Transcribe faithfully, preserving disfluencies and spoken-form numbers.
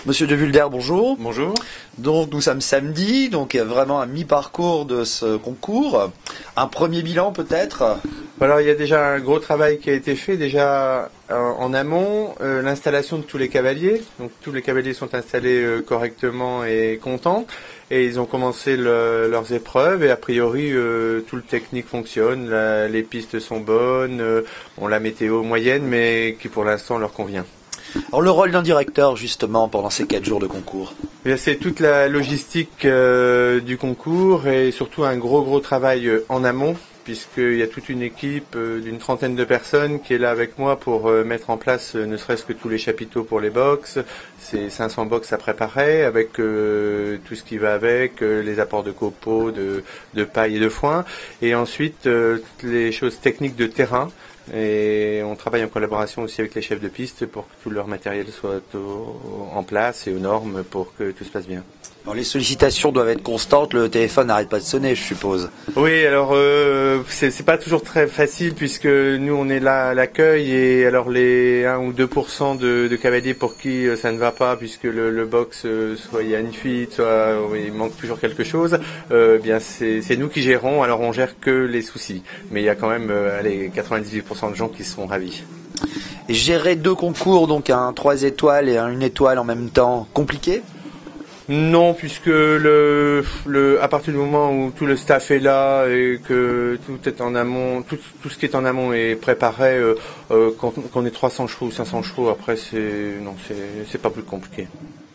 Monsieur de Vulder, bonjour. Bonjour. Donc nous sommes samedi, donc vraiment à mi-parcours de ce concours. Un premier bilan peut-être? Alors il y a déjà un gros travail qui a été fait déjà en, en amont, euh, l'installation de tous les cavaliers. Donc tous les cavaliers sont installés euh, correctement et contents. Et ils ont commencé le, leurs épreuves et a priori euh, tout le technique fonctionne, la, les pistes sont bonnes, euh, on la météo moyenne mais qui pour l'instant leur convient. Alors le rôle d'un directeur justement pendant ces quatre jours de concours? C'est toute la logistique euh, du concours et surtout un gros gros travail euh, en amont, puisqu'il y a toute une équipe euh, d'une trentaine de personnes qui est là avec moi pour euh, mettre en place euh, ne serait-ce que tous les chapiteaux pour les box. C'est cinq cents box à préparer avec euh, tout ce qui va avec, euh, les apports de copeaux, de, de paille et de foin, et ensuite euh, toutes les choses techniques de terrain. Et on travaille en collaboration aussi avec les chefs de piste pour que tout leur matériel soit au, en place et aux normes pour que tout se passe bien. Alors les sollicitations doivent être constantes, le téléphone n'arrête pas de sonner, je suppose. Oui, alors euh, c'est, c'est pas toujours très facile puisque nous on est là à l'accueil et alors les un ou deux pour cent de, de cavaliers pour qui euh, ça ne va pas puisque le, le box euh, soit il y a une fuite, soit euh, il manque toujours quelque chose, euh, bien c'est, c'est nous qui gérons, alors on gère que les soucis. Mais il y a quand même euh, allez, quatre-vingt-dix-huit pour cent de gens qui seront ravis. Et gérer deux concours, donc un trois étoiles et un une étoile en même temps, compliqué? Non, puisque le, le, à partir du moment où tout le staff est là et que tout est en amont, tout, tout ce qui est en amont est préparé, euh, euh, quand, quand on est trois cents chevaux ou cinq cents chevaux, après c'est, non, c'est, c'est pas plus compliqué.